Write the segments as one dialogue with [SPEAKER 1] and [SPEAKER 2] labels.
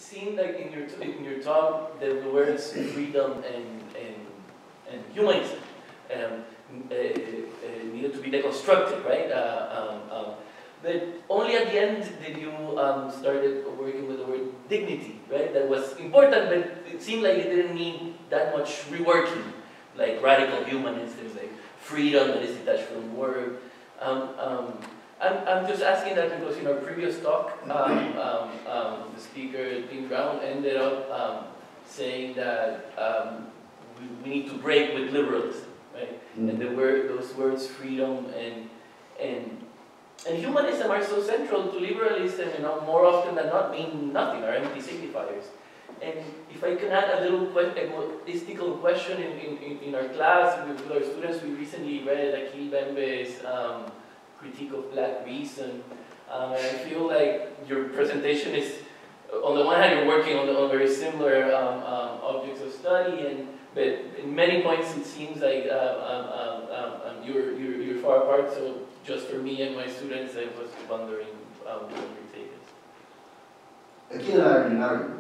[SPEAKER 1] seemed like in your talk that the words freedom and humanism needed to be deconstructed, right? But only at the end did you started working with the word dignity, right? That was important, but it seemed like it didn't need that much reworking, like radical humanism, like freedom that is detached from work. I'm just asking that because in our previous talk, the speaker, Tim Brown, ended up saying that we need to break with liberalism, right? And those words, freedom and humanism, are so central to liberalism, you know, more often than not mean nothing, are empty signifiers. And if I can add a little egoistical question in our class with our students, we recently read Akil Bembe's Critique of Black Reason. And I feel like your presentation is, on the one hand, you're working on very similar objects of study, but in many points it seems like you're far apart. So just for me and my students, I was wondering what your take is.
[SPEAKER 2] Akil and I are in an argument.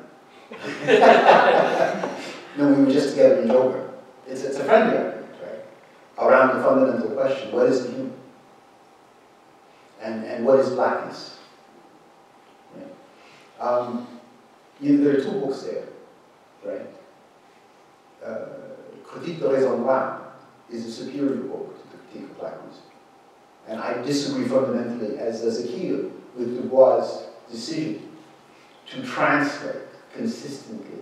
[SPEAKER 2] No, we were just together in yoga. It's a friendly argument, right? Around the fundamental question: what is the human? And what is blackness? Right? There are two books there, right? Critique de Raisonnement is a superior book to the Critique of Blackness. And I disagree fundamentally, as does Akil, with Du Bois' decision to translate consistently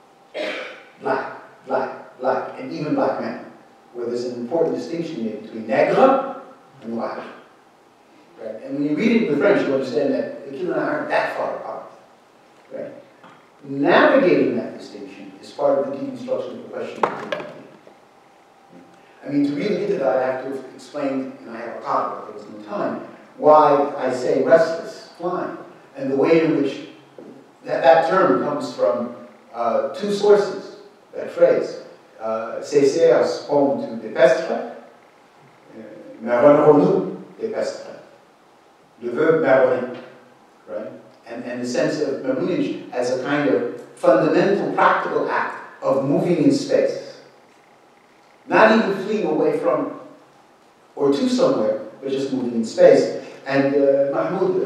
[SPEAKER 2] black, and even black men, where there's an important distinction made between nègre and noir. Right? And when you read it in the French, you understand that Akil and I aren't that far apart. Right? Navigating that distinction is part of the deconstruction of the question of humanity. I mean, to really get to that, I have to have explained, and I have a copy, but there was no time, why I say restless, flying, and the way in which that term comes from two sources, that phrase. Césaire poem to dépestre, marronnerons-nous dépestre. Le verb marronner, right? And the sense of maroonage as a kind of fundamental practical act of moving in space. Not even fleeing away from or to somewhere, but just moving in space. And Mahmoud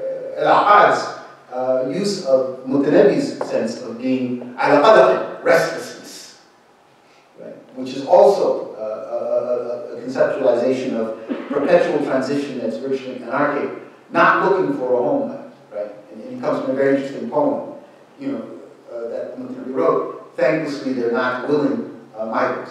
[SPEAKER 2] al-Aqad's use of Mutanabi's sense of being al-qadr, restlessness, right? Which is also a conceptualization of perpetual transition that's virtually anarchic, not looking for a homeland, right? And it comes from a very interesting poem, you know, that Mutanabi wrote. Thanklessly, they're not willing migrants,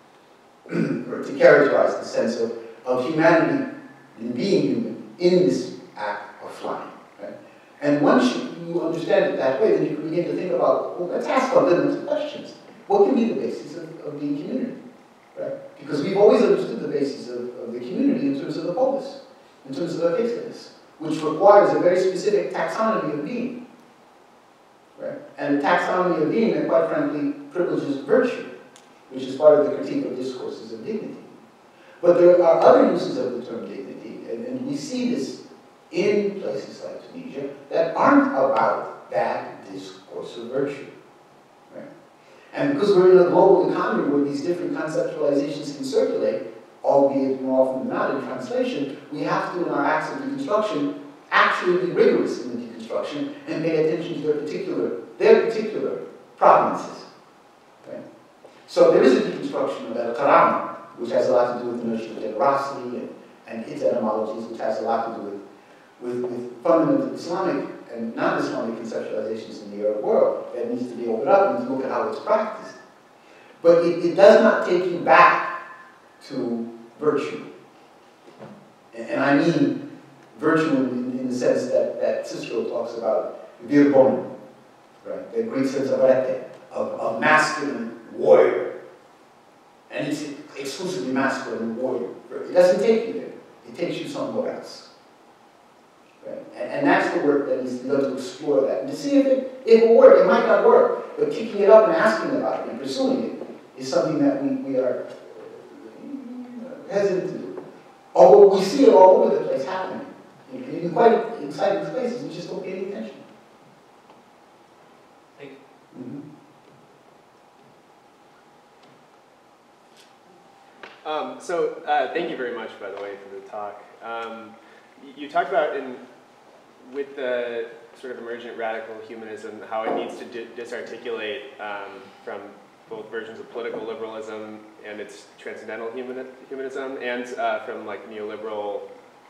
[SPEAKER 2] or to characterize the sense of humanity and being human in this act of flying, right? And once you understand it that way, then you can begin to think about, well, let's ask fundamental questions. What can be the basis of being community, right? Because we've always understood the basis of the community in terms of the polis, in terms of the faithfulness, which requires a very specific taxonomy of being, right? And a taxonomy of being that, quite frankly, privileges virtue, which is part of the critique of discourses of dignity. But there are other uses of the term dignity, and we see this in places like Tunisia that aren't about that discourse of virtue. Right? And because we're in a global economy where these different conceptualizations can circulate, albeit more often than not in translation, we have to, in our acts of deconstruction, actually be rigorous in the deconstruction and pay attention to their particular provenances. Right? So there is a deconstruction of al-Karam, which has a lot to do with the notion of generosity and its etymologies, which has a lot to do with fundamental Islamic and non-Islamic conceptualizations in the Arab world that needs to be opened up and to look at how it's practiced. But it does not take you back to virtue. And I mean virtue in the sense that Cicero talks about vir bonum, right? The Greek sense of arete, of masculine warrior. And it's exclusively masculine warrior. It doesn't take you there. It takes you somewhere else. Right? And that's the work that is done to explore that. And to see if it will work. It might not work. But kicking it up and asking about it and pursuing it is something that we are hesitant to do. Although we see it all over the place happening. In quite exciting places, we just don't pay any attention.
[SPEAKER 3] Thank you very much, by the way, for the talk. You talked about with the sort of emergent radical humanism, how it needs to disarticulate from both versions of political liberalism and its transcendental humanism, and from like neoliberal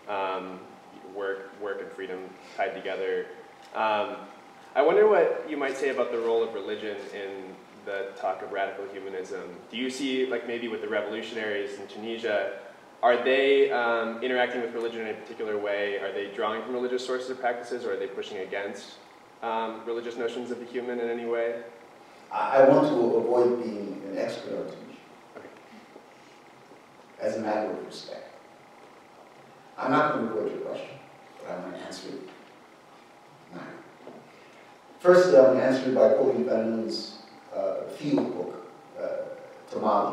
[SPEAKER 3] work and freedom tied together. I wonder what you might say about the role of religion in the talk of radical humanism. Do you see, like maybe with the revolutionaries in Tunisia, are they interacting with religion in a particular way? Are they drawing from religious sources or practices, or are they pushing against religious notions of the human in any way?
[SPEAKER 2] I want to avoid being an expert on Tunisia,
[SPEAKER 3] okay,
[SPEAKER 2] as a matter of respect. I'm not going to avoid your question, but I'm going to answer it now. Firstly, I'm going to answer it by quoting Van Leeuwen's field book, Tamale,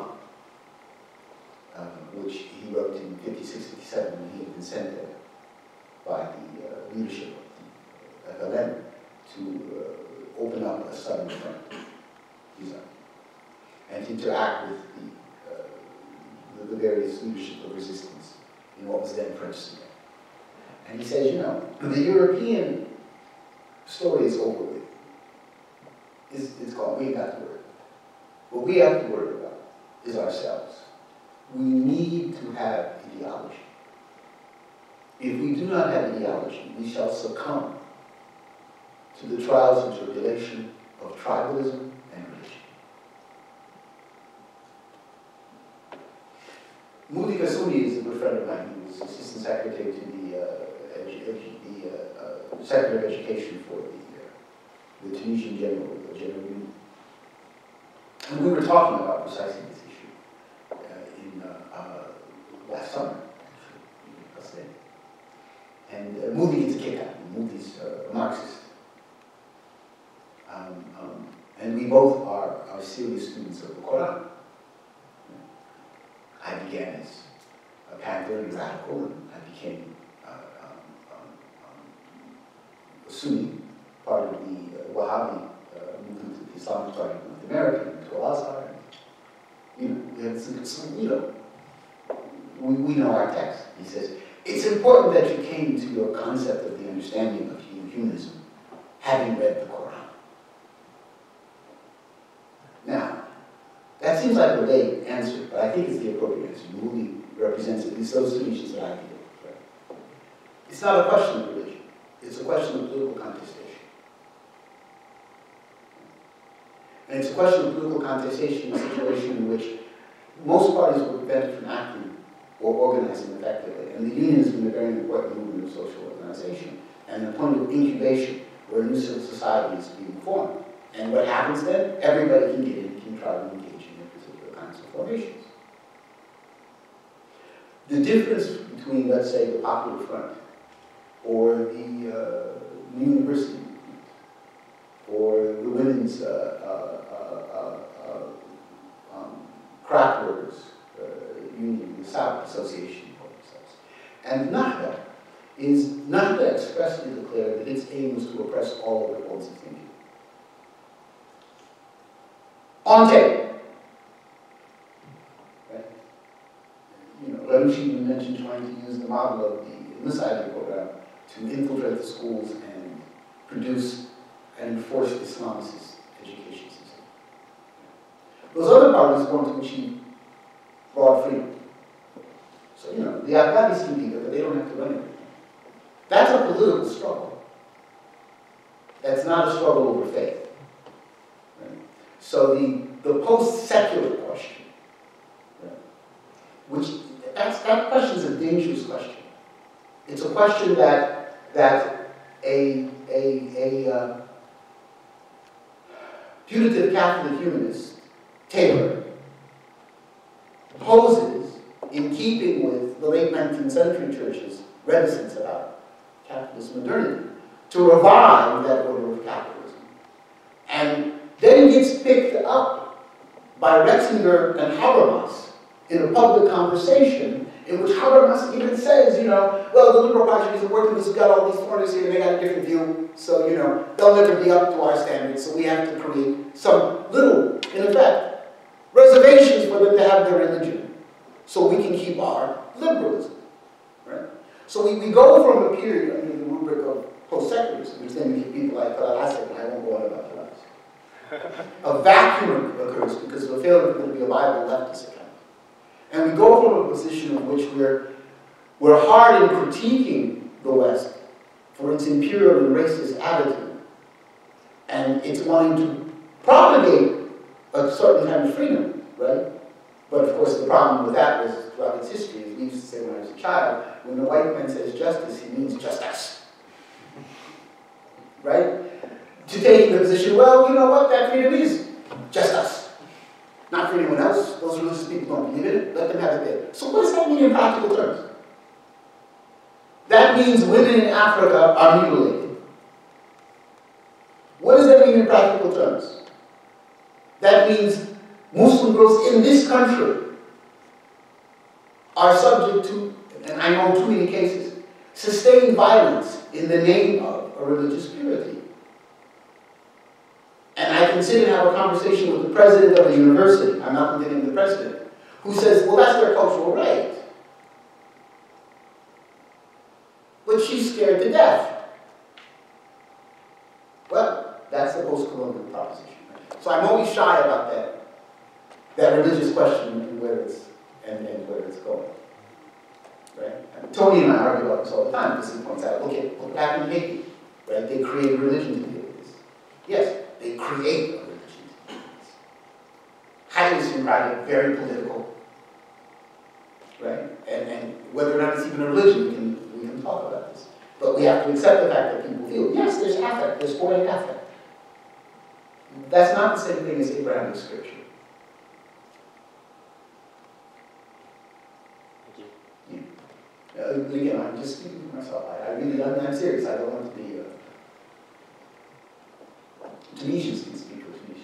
[SPEAKER 2] which he wrote in 56-57 when he had been sent there by the leadership of the FLN to open up a southern front, and to interact with the various leadership of resistance in what was then French Sudan. And he says, you know, the European story is over with. It's called, we ain't got to worry. What we have to worry about is ourselves. We need to have ideology. If we do not have ideology, we shall succumb to the trials and tribulation of tribalism and religion. Moody Kasumi is a good friend of mine. He was assistant secretary to the Secretary of Education for the Tunisian General Union. And we were talking about precisely this issue in last summer, actually. And Moody gets a kick out of it. Moody's a Marxist. And we both are serious students of the Quran. I began as a Panther and radical, and I became a Sunni, part of the Wahhabi movement of the Islamic Party of North America, and to Al-Azhar. You know, we know our text. He says, it's important that you came to your concept of the understanding of humanism, having read the Quran. Now, that seems like a vague answer, but I think it's the appropriate answer. Moody represents at least those Tunisians that I deal with. Right? It's not a question of religion. It's a question of political contestation. And it's a question of political contestation in a situation in which most parties were prevented from acting or organizing effectively. And the union has been a very important movement of social organization and a point of incubation where a new civil society is being formed. And what happens then? Everybody can get in, can try to engage in their particular kinds of formations. The difference between, let's say, the Popular Front or the university movement or the women's craft workers union in the South Association of themselves. And Nahda is, Nahda expressly declared that its aim was to oppress all other forms of thinking. On tape. Right? You know, Ronald mentioned trying to use the model of the Messiah program to infiltrate the schools and produce and enforce Islamicist education system. Those other parties want to achieve broad freedom. So, you know, the Afghanis can be there, but they don't have to run everything. That's a political struggle. That's not a struggle over faith. Right? So the post-secular question, right, which that question is a dangerous question. It's a question that a putative Catholic humanist, Taylor, poses in keeping with the late 19th century church's reticence about capitalist modernity, to revive that order of capitalism. And then gets picked up by Retzinger and Habermas in a public conversation in which Habermas even says, you know, well, the liberal project isn't working because we've got all these foreigners here and they got a different view, so, you know, they'll never be up to our standards, so we have to create some little, in effect, reservations for them to have their religion. so we can keep our liberalism, right? So we go from a period under the rubric of post-secularism, which then we get people like Abbott, and I won't go on about that. A vacuum occurs because of a failure to be a viable leftist account. And we go from a position in which we're hard in critiquing the West for its imperial and racist attitude, and it's wanting to propagate a certain kind of freedom, right? But of course, the problem with that was throughout its history, as we used to say when I was a child, when the white man says justice, he means just us, right? To take the position, well, you know what, that freedom is just us, not for anyone else. Those religious people don't believe in it, let them have it there. So what does that mean in practical terms? That means women in Africa are mutilated. What does that mean in practical terms? That means Muslim girls in this country are subject to, and I know too many cases, sustained violence in the name of a religious purity. And I can sit and have a conversation with the president of a university, I'm not going to name the president, who says, well, that's their cultural right. But she's scared to death. Well, that's the post-colonial proposition. So I'm always shy about that religious question and where it's where it's going. Right? And Tony and I argue about this all the time because he points out, look what happened in Haiti. Right? They created religion to deal with this. Yes, they create a religion to deal with this. Highly syncretic, very political. Right? And whether or not it's even a religion, we can talk about this. But we have to accept the fact that people feel, yes, there's affect, there's poetic affect. That's not the same thing as Abrahamic scripture.
[SPEAKER 3] Thank you.
[SPEAKER 2] Yeah. Again, I'm just speaking for myself. I'm serious. I don't want to be Tunisians can speak for Tunisians.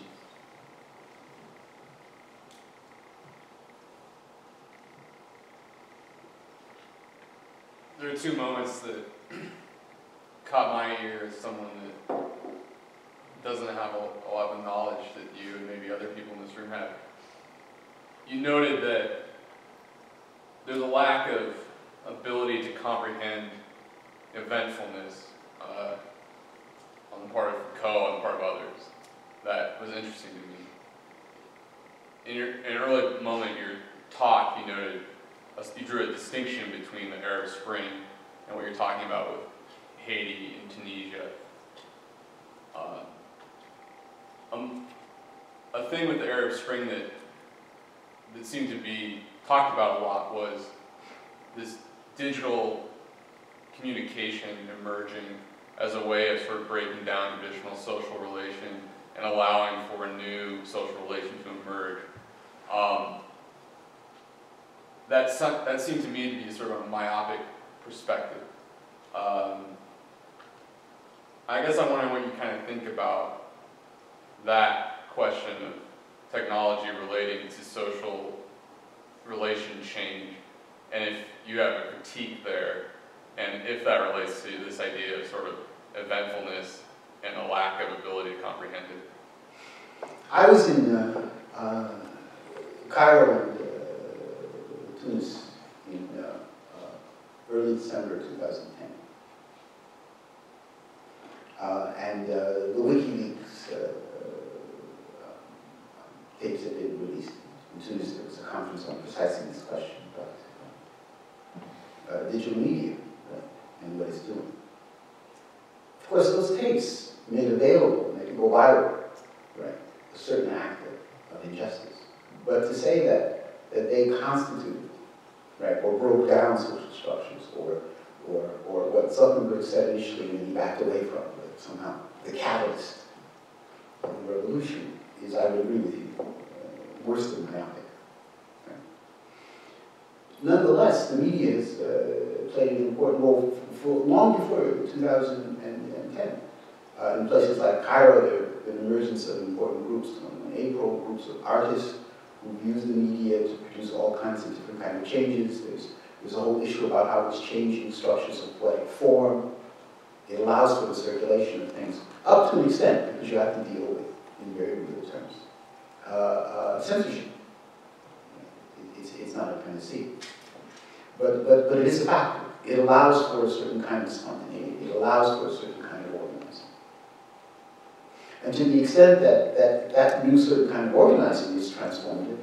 [SPEAKER 4] There are two moments that caught my ear as someone that doesn't have a lot of knowledge that you and maybe other people in this room have. You noted that there's a lack of ability to comprehend eventfulness on the part of Foucault, on the part of others. That was interesting to me. In an early moment in your talk, you noted you drew a distinction between the Arab Spring and what you're talking about with Haiti and Tunisia. A thing with the Arab Spring that seemed to be talked about a lot was this digital communication emerging as a way of sort of breaking down traditional social relation and allowing for a new social relation to emerge. That seemed to me to be sort of a myopic perspective. I guess I'm wondering what you kind of think about that question of technology relating to social relation change, and if you have a critique there, and if that relates to this idea of sort of eventfulness and a lack of ability to comprehend it.
[SPEAKER 2] I was in Cairo and Tunis in early December 2010. And the WikiLeaks tapes had been released. In Tunis, there was a conference on precisely this question about digital media, right, and what it's doing. Of course, those tapes made available, made it go viral, right, a certain act of injustice. But to say that they constituted, right, or broke down social structures, or what Zuckerberg said initially and he backed away from, that somehow the catalyst of the revolution is, I would agree with you, worse than myopic. Right? Nonetheless, the media has played an important role long before 2010. In places like Cairo, there have been emergence of important groups. In April, groups of artists who use the media to produce all kinds of different kinds of changes. There's a whole issue about how it's changing structures of poetic form. It allows for the circulation of things, up to an extent, because you have to deal with, in very real terms, censorship. it's not a panacea. But it is a factor. It allows for a certain kind of spontaneity. It allows for a certain kind of organizing. And to the extent that new certain kind of organizing is transformative,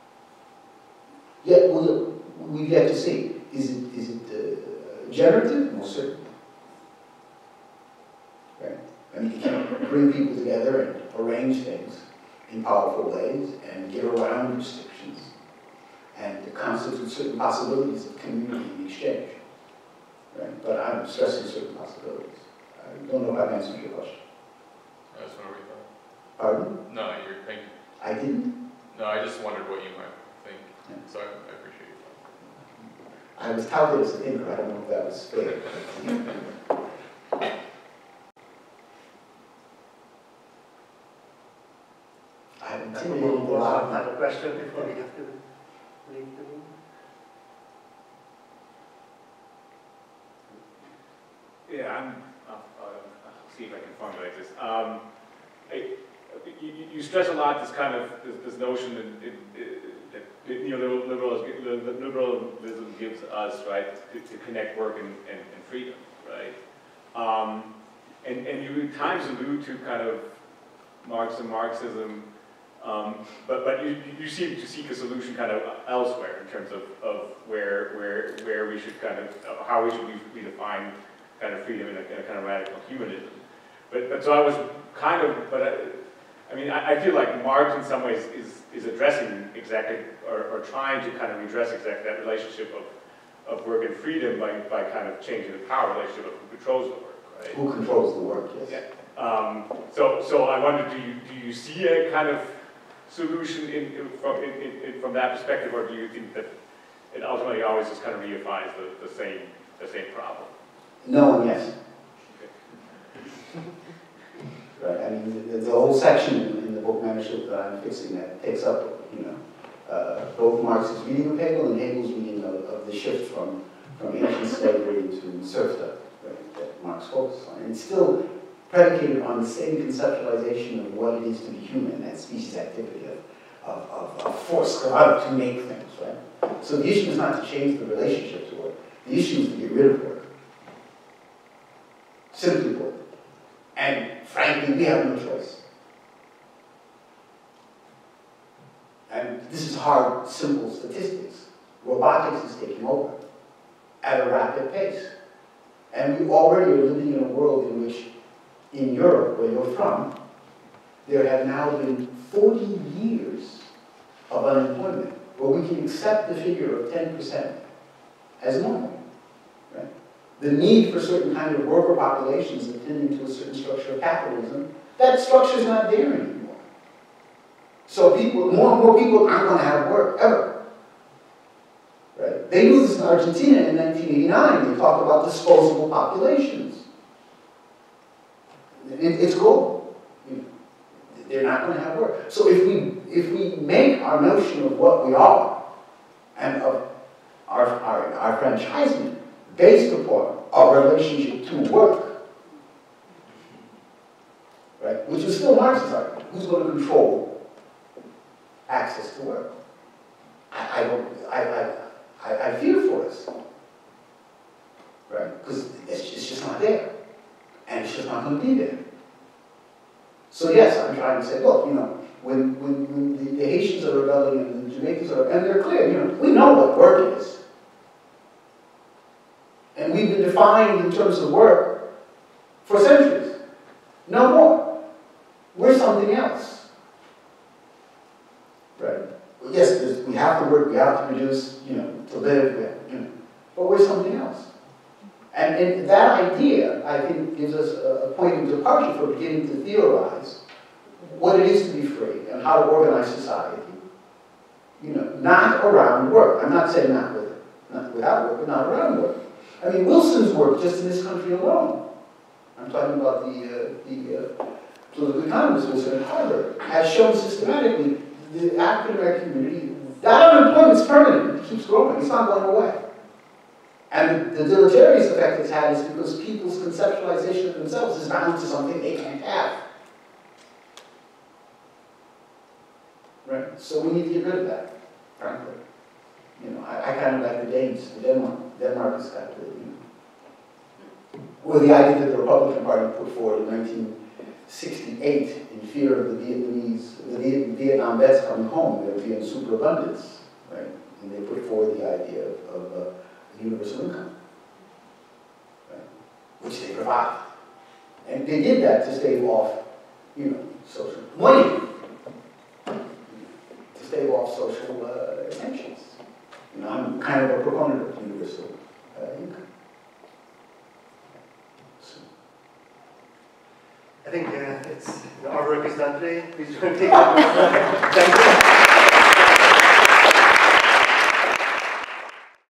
[SPEAKER 2] yet we've yet to see. Is it generative? Most certainly. Right? I mean, you can bring people together and arrange things in powerful ways and get around restrictions and to constitute certain possibilities of community and exchange. Right? But I'm stressing certain possibilities. I don't know if I've answered your question.
[SPEAKER 4] That's what we thought.
[SPEAKER 2] Pardon?
[SPEAKER 4] No, you're thinking.
[SPEAKER 2] I didn't?
[SPEAKER 4] No, I just wondered what you might think.
[SPEAKER 2] Yeah.
[SPEAKER 4] So I appreciate you.
[SPEAKER 2] I was touted as a thinker. I don't know if that was fair. I'm intimidating a lot of
[SPEAKER 5] have a question before we have to leave the room.
[SPEAKER 6] Yeah, I'll see if I can formulate this. You stress a lot this kind of this notion that neoliberalism gives us, right, to connect work and freedom, right? And you at times allude to kind of Marx and Marxism, but you seem to seek a solution kind of elsewhere in terms of where we should kind of how we should redefine kind of freedom in a kind of radical humanism. But so I was kind of, I mean, I feel like Marx in some ways is addressing exactly, or trying to kind of redress exactly that relationship of work and freedom by kind of changing the power relationship of who controls the work, right?
[SPEAKER 2] Who controls the work, yes.
[SPEAKER 6] Yeah. So I wonder, do you see a kind of solution from that perspective, or do you think that it ultimately always just kind of reifines the same problem?
[SPEAKER 2] No and yes. Right. I mean, there's a whole section in the book Membership that I'm fixing that takes up, both Marx's reading of Hegel and Hegel's reading of the shift from ancient slavery to serfdom, right, that Marx focused on. And it's still predicated on the same conceptualization of what it is to be human, that species activity of force out to make things, right? So the issue is not to change the relationship to work. The issue is to get rid of work. Simply put. And frankly, we have no choice. And this is hard, simple statistics. Robotics is taking over at a rapid pace. And we already are living in a world in which, in Europe, where you're from, there have now been 40 years of unemployment where we can accept the figure of 10% as normal. Right? The need for certain kind of worker populations attending to a certain structure of capitalism, that structure is not there anymore. So more and more people aren't going to have work, ever. Right? They knew this in Argentina in 1989. They talked about disposable populations. It's global. They're not going to have work. So if we make our notion of what we are and of our franchisement based upon our relationship to work, right? Which is still Marx's argument. Who's going to control access to work? I fear for us, right? Because it's just not there, and it's just not going to be there. So yes, I'm trying to say, look, when the Haitians are rebelling and the Jamaicans are, and they're clear, we know what work is. And we've been defined in terms of work for centuries. No more. We're something else. Right? Yes, we have to work, we have to produce, to live, but we're something else. And that idea, I think, gives us a point of departure for beginning to theorize what it is to be free and how to organize society. Not around work. I'm not saying not without work, but not around work. I mean, Wilson's work just in this country alone, I'm talking about the political economist Wilson at Harvard, has shown systematically the African American community, that unemployment is permanent. It keeps growing. It's not going away. And the deleterious effect it's had is because people's conceptualization of themselves is bound to something they can't have. Right? So we need to get rid of that, frankly. You know, I kind of like the Danes, the Denmark. Denmark has got the, you know, well, the idea that the Republican Party put forward in 1968 in fear of the Vietnam vets coming home. There would be in superabundance, right? And they put forward the idea of a universal income, right? Which they provide. And they did that to stave off, you know, social money, to stave off social tensions. You know, I'm kind of a proponent of universal income. So.
[SPEAKER 5] I think it's our work is done today. Please join me. Thank you.